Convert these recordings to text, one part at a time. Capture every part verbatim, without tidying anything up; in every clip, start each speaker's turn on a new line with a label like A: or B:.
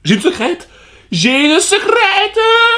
A: J'ai une secrète. J'ai une secrète.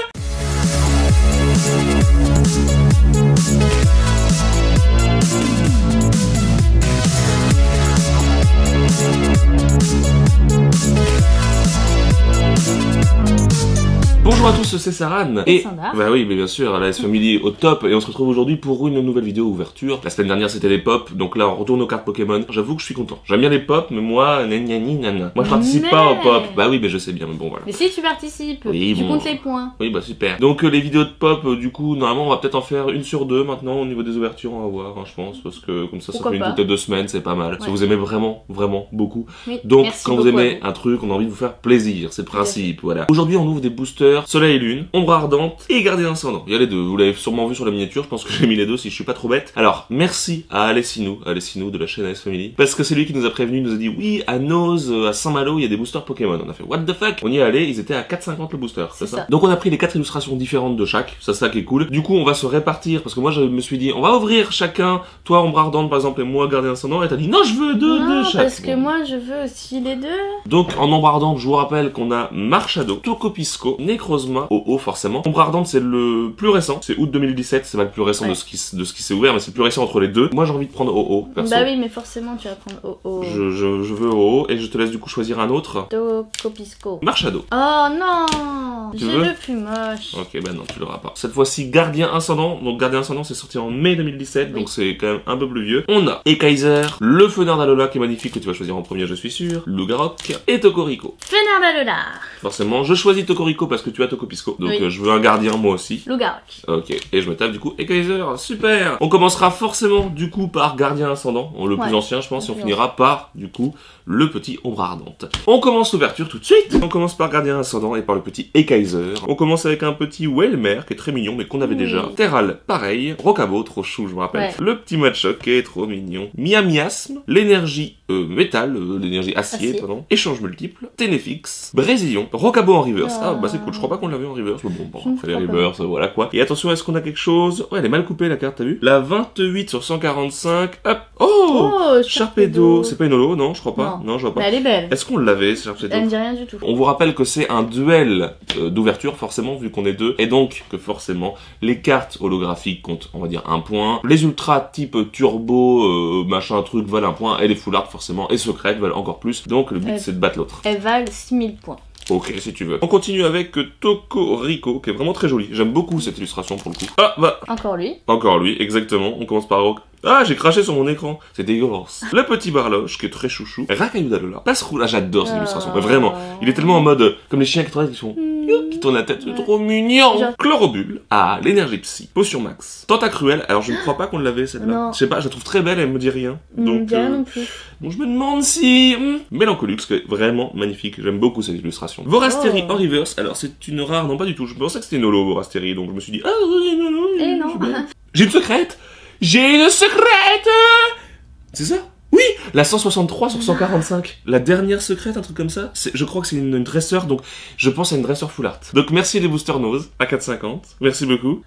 A: Bonjour à tous, c'est Saran
B: et,
A: et bah oui, mais bien sûr, la S Family au top, et on se retrouve aujourd'hui pour une nouvelle vidéo ouverture. La semaine dernière c'était les pop, donc là on retourne aux cartes Pokémon. J'avoue que je suis content. J'aime bien les pop, mais moi, nanani nana. Moi je participe
B: mais...
A: pas aux pop. Bah oui, mais je sais bien, mais bon voilà.
B: Mais si tu participes,
A: oui,
B: tu
A: bon...
B: comptes les points.
A: Oui, bah super. Donc euh, les vidéos de pop, euh, du coup, normalement on va peut-être en faire une sur deux maintenant au niveau des ouvertures, on va voir, hein, je pense, parce que comme ça,
B: Pourquoi
A: ça fait
B: pas.
A: une toutes les deux semaines, c'est pas mal. Ouais. Si vous aimez vraiment, vraiment beaucoup.
B: Oui,
A: donc quand vous aimez
B: vous.
A: un truc, on a envie de vous faire plaisir, c'est le principe, voilà. Aujourd'hui on ouvre des boosters Soleil et Lune, Ombre Ardente et Gardien Ascendant. Il y a les deux, vous l'avez sûrement vu sur la miniature, je pense que j'ai mis les deux si je suis pas trop bête. Alors, merci à Alessinou, Alessinou de la chaîne S Family, parce que c'est lui qui nous a prévenu, il nous a dit oui, à Noz, à Saint-Malo, il y a des boosters Pokémon. On a fait what the fuck. On y est allé, ils étaient à quatre cinquante le booster, c'est ça, ça Donc on a pris les quatre illustrations différentes de chaque, c'est ça qui est cool. Du coup, on va se répartir, parce que moi je me suis dit, on va ouvrir chacun, toi Ombre Ardente par exemple et moi Gardien Ascendant, et t'as dit non, je veux deux
B: non,
A: de chaque.
B: parce que bon. moi je veux aussi les deux.
A: Donc en Ombre Ardente, je vous rappelle qu'on a Marshado, Tokopisco, Necrozma, O O forcément. Ombre Ardente c'est le plus récent, c'est août deux mille dix-sept, c'est pas le plus récent ouais. de ce qui de ce qui s'est ouvert, mais c'est le plus récent entre les deux. Moi j'ai envie de prendre O O, perso.
B: Bah oui, mais forcément tu vas prendre O O.
A: Je, je, je veux O O, et je te laisse du coup choisir un autre.
B: Tokopisco.
A: Marshado.
B: Oh non,
A: tu
B: j'ai
A: veux
B: le plus moche.
A: Ok, bah non, tu l'auras pas. Cette fois-ci, Gardien Ascendant. Donc Gardien Ascendant, c'est sorti en mai deux mille dix-sept, oui. donc c'est quand même un peu plus vieux. On a Ekaiser, le Fenard d'Alola qui est magnifique, que tu vas choisir en premier, je suis sûr. Lugarok et Tokorico.
B: Fenard d'Alola.
A: Forcément, je choisis Tokorico parce que tu as Tokopisco. Donc oui. euh, je veux un gardien moi aussi.
B: Lugarok.
A: Ok, et je me tape du coup Ekaiser, super. On commencera forcément du coup par Gardien Ascendant, le
B: ouais.
A: plus ancien je pense, et on finira par du coup le petit Ombre Ardente. On commence l'ouverture tout de suite. On commence par Gardien Ascendant et par le petit Ekaiser. On commence avec un petit Wellmer qui est très mignon mais qu'on avait oui. déjà. Terral, pareil. Rocabo, trop chou, je me rappelle. Ouais. Le petit Machoc qui est trop mignon. Miamiasme, l'énergie euh, métal, euh, l'énergie acier, acier. pardon. Échange multiple. Ténéfix, Brésillon, Rocabo en reverse. Ah. ah bah c'est cool, je crois pas qu'on l'avait en reverse, mais bon, bon on fait les reverse, voilà quoi. Et attention, est-ce qu'on a quelque chose? Ouais, elle est mal coupée la carte, t'as vu? La vingt-huit sur cent quarante-cinq, hop. Oh, oh Sharpedo, c'est pas une holo, non, je crois pas. Non, non je vois pas.
B: Mais elle est belle.
A: Est-ce qu'on l'avait, Sharpedo?
B: Elle ne dit rien du tout.
A: On vous rappelle que c'est un duel euh, d'ouverture, forcément, vu qu'on est deux, et donc que forcément, les cartes holographiques comptent, on va dire, un point. Les ultras type turbo, euh, machin truc, valent un point, et les full art, forcément, et secrètes valent encore plus. Donc le but,
B: elle...
A: c'est de battre l'autre.
B: Elles valent six mille points.
A: Ok, si tu veux. On continue avec Tokorico, qui est vraiment très joli. J'aime beaucoup cette illustration pour le coup. Ah, bah.
B: Encore lui.
A: Encore lui, exactement. On commence par Rock. Ah, j'ai craché sur mon écran. C'est dégueulasse. Le petit Barloche, qui est très chouchou. Racaillou d'Alola. Passeroule. Ah, j'adore cette illustration. Mais vraiment. Il est tellement en mode, comme les chiens qui tournent, qui font, qui tournent la tête. C'est trop mignon. Genre... Chlorobule. Ah, l'énergie psy. Potion max. Tentacruel. Alors, je ne crois pas qu'on l'avait, celle-là. Je sais pas, je la trouve très belle, elle me dit rien.
B: Donc, euh... non plus.
A: Bon, je me demande si... Hmm. Mélancolux, qui est vraiment magnifique. J'aime beaucoup cette illustration. Vorastérie oh. en reverse. Alors, c'est une rare, non pas du tout. Je pensais que c'était une holo, Vorastérie. Donc, je me suis dit, ah, non, non,
B: Et non.
A: J'ai une secrète. J'ai une secrète. C'est ça? Oui, la cent soixante-trois sur cent quarante-cinq. La dernière secrète, un truc comme ça. Je crois que c'est une, une dresseur, donc je pense à une dresseur full art. Donc merci les boosters Nose à quatre cinquante. Merci beaucoup.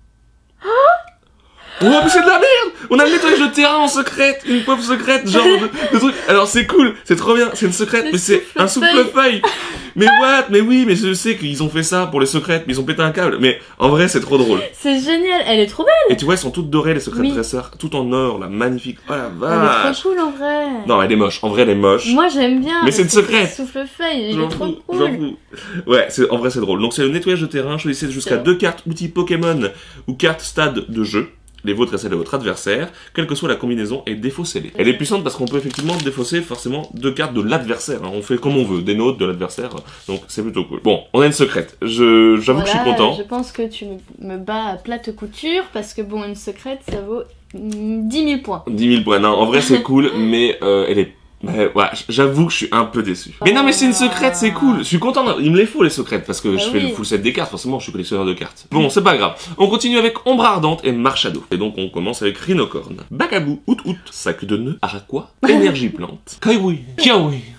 A: Oh, mais c'est de la merde! On a le nettoyage de terrain en secrète, une pauvre secrète, genre de, de truc. Alors c'est cool, c'est trop bien, c'est une secrète, mais c'est un souffle-feuille. Mais what? Mais oui, mais je sais qu'ils ont fait ça pour les secrètes, mais ils ont pété un câble. Mais en vrai, c'est trop drôle.
B: C'est génial, elle est trop belle.
A: Et tu vois, elles sont toutes dorées, les secrètes
B: oui.
A: dresseurs, tout en or, là, magnifique. Oh la vache.
B: Elle est trop cool en vrai.
A: Non, elle est moche. En vrai, elle est moche.
B: Moi, j'aime bien.
A: Mais c'est une secrète.
B: Souffle-feuille, il est trop cool.
A: J'avoue. Ouais, c'est en vrai, c'est drôle. Donc c'est le nettoyage de terrain. Choisissez jusqu'à deux cartes outils Pokémon ou cartes stade de jeu. Les vôtres et celles de votre adversaire, quelle que soit la combinaison, et défaussez-les. Elle est puissante parce qu'on peut effectivement défausser forcément deux cartes de l'adversaire. Hein. On fait comme on veut, des nôtres, de l'adversaire, donc c'est plutôt cool. Bon, on a une secrète. Je, j'avoue voilà, que je suis content.
B: Je pense que tu me bats à plate couture parce que bon, une secrète, ça vaut dix mille points.
A: dix mille points, non, en vrai c'est cool, mais euh, elle est... Mais ouais, j'avoue que je suis un peu déçu. Mais non, mais c'est une secrète, c'est cool. Je suis content. Il me les faut les secrètes parce que bah je fais oui. le full set des cartes. Forcément, je suis collectionneur de cartes. Bon, c'est pas grave. On continue avec Ombre Ardente et Marshado. Et donc, on commence avec Rhinocorn, Bakabou, Out Out, Sac de nœuds, Araqua, Énergie Plante, Kaiwi, Kiawi,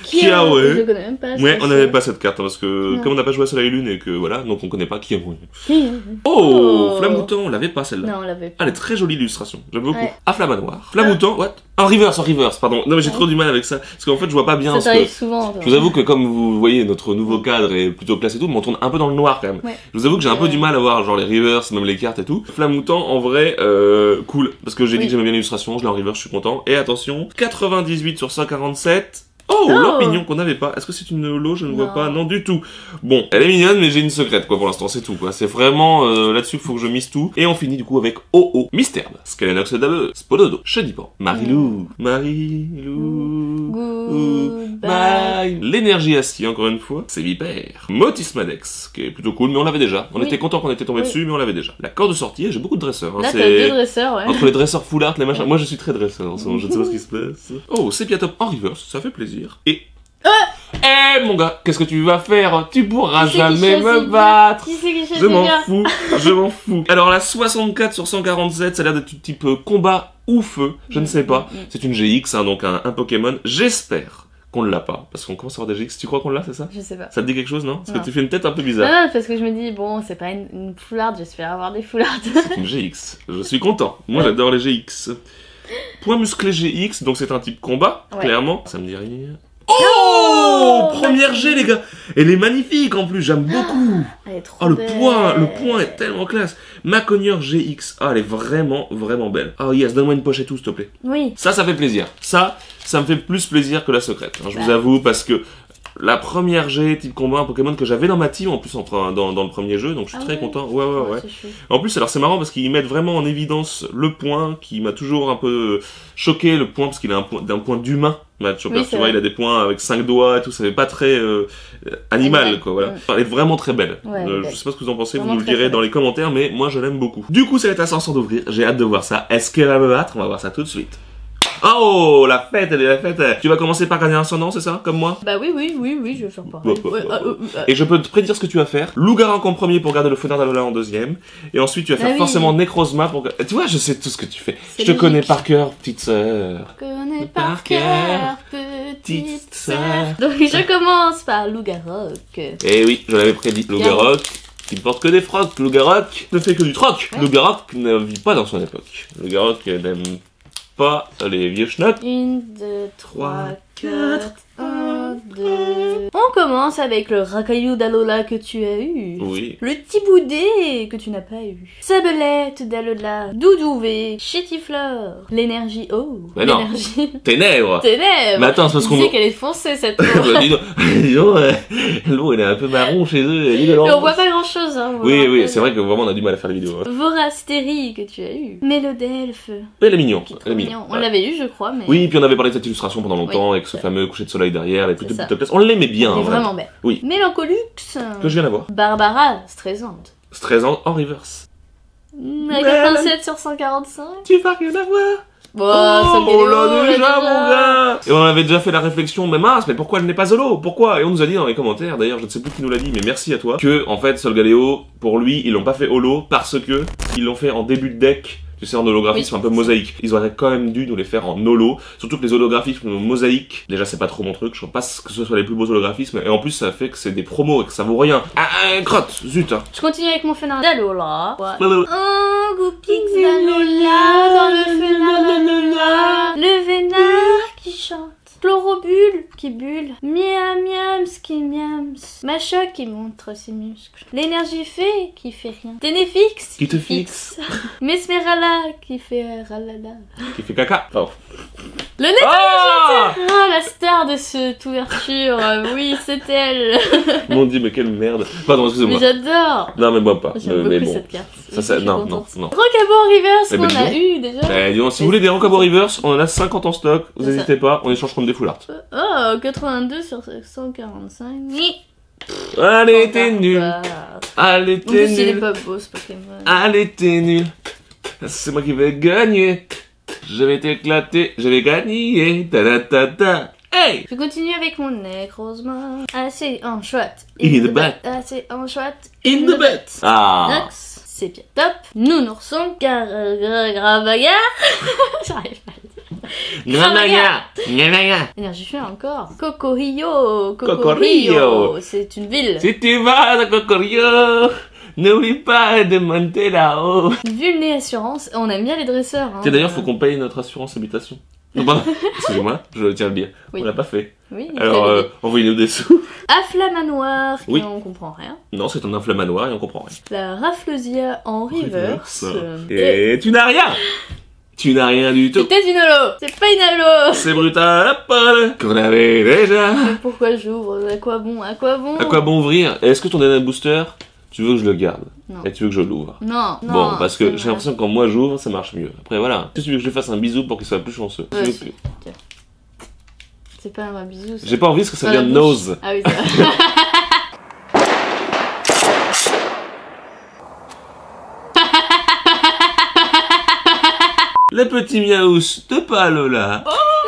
A: Kiawe.
B: Je connais même pas.
A: Ouais,
B: ça,
A: on
B: c'est-
A: n'avait pas cette carte, hein, parce que
B: Non.
A: comme on n'a pas joué à Soleil et Lune et que voilà, donc on connaît pas Kiawe.
B: Kiawe.
A: Oh,
B: Oh.
A: Flamoutant, on l'avait pas celle-là.
B: Non, on l'avait
A: Ah,
B: pas.
A: elle est très jolie l'illustration, j'aime beaucoup.
B: Ouais.
A: Ah, Flamanoir. Flamoutant, what? En reverse, en reverse, pardon. Non mais j'ai
B: Ouais.
A: trop du mal avec ça, parce qu'en fait je vois pas bien.
B: Ça
A: parce que
B: t'arrive souvent. toi.
A: je vous avoue que comme vous voyez, notre nouveau cadre est plutôt classe et tout, mais on tourne un peu dans le noir quand même.
B: Ouais.
A: Je vous avoue que j'ai un peu
B: Ouais.
A: du mal à voir genre les reverse, même les cartes et tout. Flamoutant, en vrai, euh, cool, parce que j'ai dit
B: Oui.
A: que j'aimais bien l'illustration, je l'ai en reverse, je suis content. Et attention, quatre-vingt-dix-huit sur cent quarante-sept. Oh,
B: Oh.
A: l'opinion qu'on n'avait pas. Est-ce que c'est une holo? Je ne vois
B: Non.
A: pas. Non, du tout. Bon, elle est mignonne, mais j'ai une secrète, quoi, pour l'instant, c'est tout, quoi. C'est vraiment euh, là-dessus qu'il faut que je mise tout. Et on finit, du coup, avec O O. Mystère. Scalenox Dabe. Spododo. Chedipan. Marilou. Marilou.
B: Goodbye.
A: Bye. L'énergie acier, encore une fois. C'est Vipère. Motismadex, qui est plutôt cool, mais on l'avait déjà. On
B: Oui.
A: était content qu'on était tombé
B: Oui.
A: dessus, mais on l'avait déjà. La corde de sortie, j'ai beaucoup de dresseurs. Hein.
B: Là, t'as
A: c'est...
B: deux dresseurs, ouais.
A: Entre les dresseurs full art, les machins. Moi, je suis très dresseur en ce moment, je ne sais pas ce qui se passe. Oh, Sépiatop en reverse, ça fait plaisir. Et. Eh, mon gars, qu'est-ce que tu vas faire? Tu pourras
B: Qui c'est qui
A: jamais me
B: choisit
A: battre.
B: Qui c'est qui choisit
A: Je m'en
B: bien
A: fous, je m'en fous. Alors, la soixante-quatre sur cent quarante-sept, ça a l'air d'être du type euh, combat ou feu, je ne sais pas.
B: Mm, mm, mm.
A: C'est une G X, hein, donc un, un Pokémon. J'espère qu'on ne l'a pas, parce qu'on commence à avoir des G X. Tu crois qu'on l'a, c'est ça?
B: Je sais pas.
A: Ça te dit quelque chose, non? Parce
B: Non.
A: que tu fais une tête un peu bizarre.
B: Non, parce que je me dis, bon, c'est pas une, une foularde, j'espère avoir des foulardes.
A: C'est une G X. Je suis content. Moi, j'adore les G X. Point musclé G X, donc c'est un type combat,
B: Ouais.
A: clairement. Ça me dit rien. Oh, première G, les gars. Elle est magnifique en plus, j'aime beaucoup.
B: Elle est trop
A: Oh, le
B: belle.
A: point, le point est tellement classe. Maconieur G X. Ah, elle est vraiment, vraiment belle. Oh yes, donne-moi une pochette tout, s'il te plaît.
B: Oui.
A: Ça, ça fait plaisir. Ça, ça me fait plus plaisir que la secrète. hein, je vous
B: Bah.
A: avoue, parce que la première G type combat, un Pokémon que j'avais dans ma team en plus en- dans, dans le premier jeu, donc je suis
B: Ah
A: très
B: ouais.
A: content. Ouais, ouais, ouais.
B: C'est chou.
A: En plus, alors c'est marrant parce qu'ils mettent vraiment en évidence le point qui m'a toujours un peu choqué, le point, parce qu'il a un point, d'un point d'humain. Matt Chopper,
B: Oui,
A: tu
B: c'est
A: vois,
B: vrai.
A: il a des points avec cinq doigts et tout, ça fait pas très euh, animal,
B: Animal.
A: quoi, voilà.
B: Mm.
A: Elle est vraiment très belle.
B: Ouais, elle est
A: Euh,
B: belle.
A: je sais pas ce que vous en pensez, vous
B: Vraiment
A: nous le
B: très,
A: direz
B: très
A: dans les commentaires, mais moi je l'aime beaucoup. Du coup, c'est à cent d'ouvrir, j'ai hâte de voir ça. Est-ce qu'elle va me battre? On va voir ça tout de suite. Oh, la fête, elle est la fête. Tu vas commencer par gardien ascendant, c'est ça, comme moi?
B: Bah oui, oui, oui, oui, je vais faire pareil.
A: Bah, bah,
B: Ouais,
A: bah,
B: ah, euh, euh,
A: Et je peux te prédire ce que tu vas faire. Loup-garou en premier pour garder le Fenard d'Alola en deuxième. Et ensuite, tu vas
B: Ah
A: faire
B: oui.
A: forcément Necrozma pour... Tu vois, je sais tout ce que tu fais.
B: C'est
A: Je te
B: logique.
A: connais par cœur, petite sœur.
B: Je connais
A: Par
B: par
A: cœur,
B: cœur,
A: petite
B: petite
A: sœur.
B: sœur. Donc je commence par Loup-garou.
A: Eh oui, je l'avais prédit. Loup-garou, qui ne porte que des frocs. Loup-garou ne fait que du troc.
B: Ouais.
A: Loup-garou ne vit pas dans son époque. Loup-garou n'aime pas les vieux schnocks.
B: Une, deux, trois,
A: Trois,
B: quatre, un, deux. On commence avec le racaillou d'Alola que tu as eu.
A: Oui.
B: Le Tiboudé que tu n'as pas eu. Sabelette d'Alola. Doudouvé. Chétiflore. L'énergie eau.
A: Mais non.
B: L'énergie
A: Ténèbres.
B: ténèbres.
A: Mais attends, c'est parce
B: Tu
A: qu'on...
B: sais qu'elle est foncée cette
A: Bah,
B: eau.
A: dis donc, dis donc, euh, l'eau elle est un peu marron chez eux. elle est de
B: Mais on
A: l'or-
B: voit pas grand chose, hein. on voit
A: Oui,
B: un
A: oui,
B: peu
A: c'est
B: de-
A: vrai que vraiment on a du mal à faire les vidéos. Hein.
B: Vorastérie que tu as eu. Mélodelphe.
A: Elle est mignonne.
B: Qui est trop
A: Elle est
B: mignon.
A: mignonne.
B: On
A: Ouais.
B: l'avait eu, je crois, mais.
A: Oui, puis on avait parlé de cette illustration pendant longtemps, avec ce
B: c'est
A: fameux coucher de soleil derrière, les
B: C'est
A: petites
B: ça.
A: petites pièces. On l'aimait bien.
B: Elle est
A: hein,
B: vraiment belle.
A: Oui.
B: Mélancolux.
A: Que je viens d'avoir.
B: Barbara, stressante.
A: Stressant en reverse.
B: Mmh, à quatre-vingt-sept sur cent quarante-cinq.
A: Tu vas rien avoir.
B: Bon, ça
A: oh, on l'a déjà, mon gars. Et on avait déjà fait la réflexion, mais mince, mais pourquoi elle n'est pas holo? Pourquoi? Et on nous a dit dans les commentaires, d'ailleurs, je ne sais plus qui nous l'a dit, mais merci à toi, que, en fait, Solgaleo, pour lui, ils l'ont pas fait holo parce que ils l'ont fait en début de deck. Tu sais, en holographisme
B: Oui.
A: un peu mosaïque. Ils auraient quand même dû nous les faire en holo. Surtout que les holographismes mosaïques, déjà c'est pas trop mon truc, je pense pas que ce soit les plus beaux holographismes. Et en plus ça fait que c'est des promos et que ça vaut rien. Ah, ah crotte, zut. hein.
B: Je continue avec mon fenard d'Alola. Ouais.
A: Blablabla.
B: Oh, Goupix d'Alola dans le fenard d'Alola. Le vénard qui chante. Chlorobule qui bulle. Miam miams qui miams. Machoc qui montre ses muscles. L'énergie fée qui fait rien. Ténéfix
A: Qui te fixe.
B: Mesmerala qui fait ralala.
A: Qui fait caca. Pardon.
B: Le nez
A: Ah
B: Ah, la star de cette ouverture. Euh, Oui, c'est elle.
A: Mon dieu, mais quelle merde. Pardon,
B: Mais
A: excusez-moi.
B: j'adore.
A: Non, mais moi pas.
B: J'aime
A: Mais,
B: beaucoup
A: mais bon.
B: cette carte.
A: Ça, ça,
B: Je suis
A: non, non,
B: contente.
A: non.
B: Rocabo Reverse
A: Eh ben,
B: qu'on a
A: dis
B: eu déjà.
A: Eh, dis donc, si vous voulez des Roncabo Reverse, on en a cinquante en stock. Vous
B: C'est ça.
A: n'hésitez pas, on échange contre des full art.
B: Oh, quatre-vingt-deux sur cent quarante-cinq. Ni.
A: Allez, t'es nul.
B: Bah.
A: Allez,
B: En
A: t'es
B: plus, il est
A: nul.
B: pas beau ce Pokémon.
A: Allez, t'es nul. C'est moi qui vais gagner. Je vais t'éclater. Je vais gagner. Ta ta ta ta. Hey!
B: Je continue avec mon Necrozma. Assez en chouette.
A: In the butt.
B: Assez en chouette.
A: In the butt. Ah.
B: Nox. C'est bien top. Nounourson. Car. Gravagar. J'arrive pas à le dire.
A: Gramaya. Gramaya.
B: Énergifeu encore. Cocorillo.
A: Cocorillo.
B: C'est une ville.
A: Si tu vas à Cocorillo, n'oublie pas de monter là-haut.
B: Vulné assurance. On aime bien les dresseurs. Hein.
A: D'ailleurs, faut qu'on paye notre assurance habitation. Non, pardon. Excusez-moi, je tiens à le dire.
B: Oui.
A: On l'a pas fait.
B: Oui.
A: Alors, euh, envoyez-nous des sous.
B: Afflamanoir, qui
A: Oui.
B: on comprend rien.
A: Non, c'est un inflammanoir et on comprend rien.
B: La Rafflesia en reverse.
A: Et tu n'as rien. Tu n'as rien du tout.
B: C'était une holo. C'est pas une holo.
A: C'est brutal, la Paul, qu'on avait déjà.
B: Mais pourquoi j'ouvre? À quoi bon? À quoi bon?
A: À quoi bon ouvrir? Est-ce que ton data booster, tu veux que je le garde?
B: Non.
A: Et tu veux que je l'ouvre?
B: Non, non.
A: Bon, parce que
B: c'est
A: j'ai
B: vrai.
A: l'impression que quand moi j'ouvre, ça marche mieux. Après, voilà. Si tu veux que je lui fasse un bisou pour qu'il soit plus chanceux.
B: Ouais,
A: Si tu veux
B: si.
A: que-
B: C'est pas un vrai bisou. ça.
A: J'ai pas envie parce que ça
B: Dans
A: vient
B: la
A: de
B: bouche.
A: nose.
B: Ah oui, c'est vrai.
A: Le petit miaous de Palola.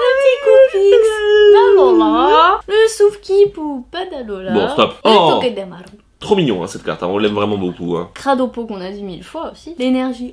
B: Le petit coupix d'Alola. Le soufkip ou pas d'Alola.
A: Bon, stop.
B: Le
A: Oh.
B: Tokidamaru.
A: Trop mignon hein, cette carte, hein. On l'aime vraiment beaucoup. Hein.
B: Cradopo qu'on a dit mille fois aussi. L'énergie.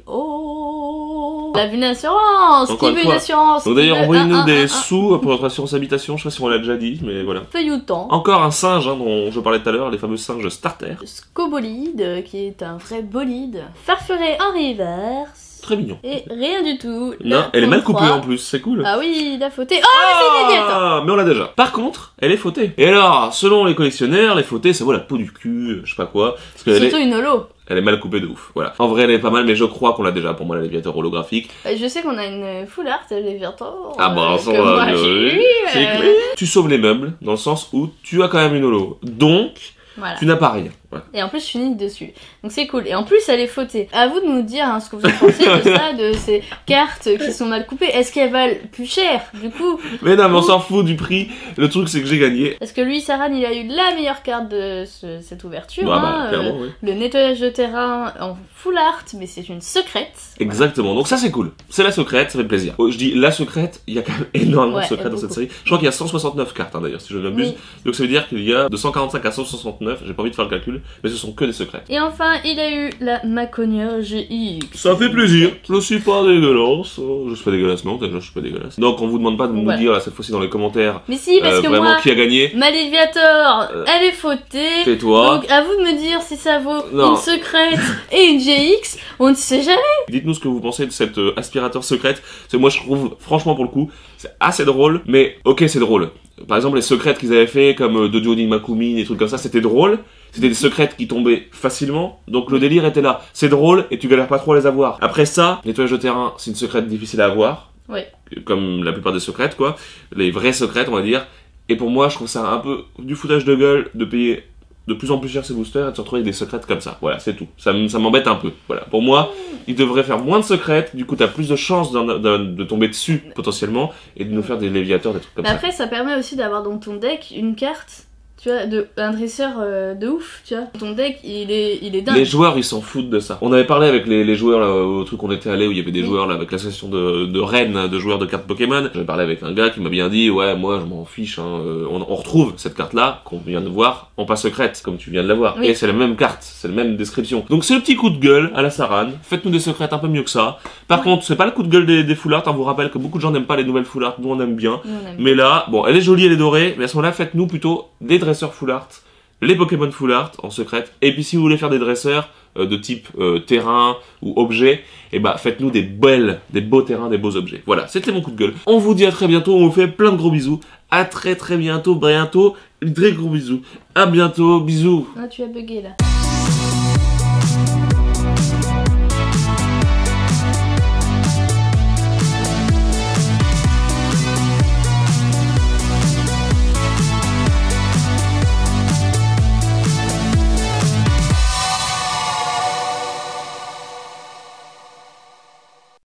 B: Oh. La vue d'assurance.
A: Encore
B: Qui
A: une
B: veut
A: fois.
B: une assurance?
A: Donc
B: Qui
A: d'ailleurs,
B: veut
A: envoyez-nous
B: un, un,
A: des
B: un, un.
A: sous pour notre assurance habitation. Je sais pas si on l'a déjà dit, mais voilà.
B: Feuilleton.
A: Encore un singe hein, dont je parlais tout à l'heure, les fameux singes starter.
B: Scobolide, qui est un vrai bolide. Farfuré en reverse.
A: Très mignon.
B: Et rien du tout.
A: Non,
B: Le
A: elle est mal coupée
B: trente-trois.
A: en plus, c'est cool.
B: Ah oui, la fautée. Oh, mais c'est inédit.
A: Ah, mais on l'a déjà. Par contre, elle est fautée. Et alors, selon les collectionneurs, les fautées, ça vaut la peau du cul, je sais pas quoi. Parce qu'elle
B: Surtout
A: est,
B: une holo.
A: elle est mal coupée de ouf. Voilà. En vrai, elle est pas mal, mais je crois qu'on l'a déjà pour moi, l'aviateur holographique.
B: Euh, Je sais qu'on a une full art, elle est Virtor.
A: Ah bah, ça
B: que
A: va,
B: moi,
A: bien
B: j'ai
A: vu.
B: eu,
A: C'est
B: euh,
A: clair. Tu sauves les meubles, dans le sens où tu as quand même une holo. Donc,
B: Voilà.
A: tu n'as pas rien. Voilà.
B: Et en plus, je suis unique dessus. Donc c'est cool. Et en plus, elle est fautée. À vous de nous dire hein, ce que vous en pensez de ça, de ces cartes qui sont mal coupées. Est-ce qu'elles valent plus cher, du coup?
A: Mais non, mais on s'en fout du prix. Le truc, c'est que j'ai gagné.
B: Parce que lui, Saran, il a eu la meilleure carte de ce- cette ouverture.
A: Bah,
B: hein,
A: bah, clairement, oui.
B: Le nettoyage de terrain en full art, mais c'est une secrète.
A: Exactement, donc ça c'est cool. C'est la secrète, ça fait plaisir. Oh, je dis la secrète, il y a quand même énormément
B: Ouais,
A: de secrètes dans cette
B: beaucoup.
A: série. Je crois qu'il y a cent soixante-neuf cartes hein, d'ailleurs, si je ne m'abuse.
B: Oui.
A: Donc ça veut dire qu'il y a de cent quarante-cinq à cent soixante-neuf, j'ai pas envie de faire le calcul, mais ce sont que des secrètes.
B: Et enfin, il a eu la Maconia G X.
A: Ça fait plaisir, je suis pas dégueulasse, oh, je suis pas dégueulasse, non, déjà je suis pas dégueulasse. Donc on vous demande pas de nous
B: Voilà.
A: dire là cette fois-ci dans les commentaires
B: Mais si, parce
A: euh,
B: que
A: vraiment
B: moi,
A: qui a gagné.
B: Maleviator,
A: Euh,
B: elle est fautée.
A: Tais-toi.
B: Donc à vous de me dire si ça vaut
A: Non.
B: une secrète et une G X. On ne sait jamais.
A: Dites-nous ce que vous pensez de cette euh, aspirateur secrète. Parce que moi je trouve, franchement pour le coup, c'est assez drôle, mais ok c'est drôle. Par exemple les secrètes qu'ils avaient fait, comme euh, Dojo Makumi, des trucs comme ça, c'était drôle. C'était des secrètes qui tombaient facilement, donc le délire était là. C'est drôle et tu galères pas trop à les avoir. Après ça, nettoyage de terrain, c'est une secrète difficile à avoir.
B: Ouais.
A: Comme la plupart des secrètes quoi. Les vraies secrètes on va dire. Et pour moi je trouve ça un peu du foutage de gueule de payer de plus en plus cher ces boosters et de se retrouver avec des secrètes comme ça. Voilà, c'est tout. Ça, m- ça m'embête un peu. Voilà. Pour moi, ils devraient faire moins de secrètes, du coup t'as plus de chances d'en- d'en- de tomber dessus potentiellement et de nous faire des léviateurs, des trucs comme
B: Mais
A: ça.
B: après, ça permet aussi d'avoir dans ton deck une carte, tu vois, de, un dresseur euh, de ouf, tu vois. Ton deck, il est, il est dingue.
A: Les joueurs, ils s'en foutent de ça. On avait parlé avec les, les joueurs là, au truc où on était allé où il y avait des
B: Oui.
A: joueurs là avec l'association de, de Rennes de joueurs de cartes Pokémon. J'avais parlé avec un gars qui m'a bien dit ouais moi je m'en fiche. Hein. Euh, On, on retrouve cette carte là qu'on vient de voir en pas secrète comme tu viens de la voir.
B: Oui.
A: Et c'est la même carte, c'est la même description. Donc c'est le petit coup de gueule à la Saran. Faites-nous des secrètes un peu mieux que ça. Par
B: Ouais.
A: contre c'est pas le coup de gueule des, des full art. On vous rappelle que beaucoup de gens n'aiment pas les nouvelles full art. Nous on aime bien.
B: Nous, on aime.
A: Mais là bon elle est jolie elle est dorée. Mais à ce moment-là faites-nous plutôt des dresseurs full art. Les Pokémon full art en secrète. Et puis si vous voulez faire des dresseurs euh, de type euh, terrain ou objet, et bah faites-nous des belles, des beaux terrains, des beaux objets. Voilà, c'était mon coup de gueule. On vous dit à très bientôt, on vous fait plein de gros bisous. À très très bientôt, bientôt, très gros bisous. À bientôt, bisous.
B: Ah, tu as bugué là.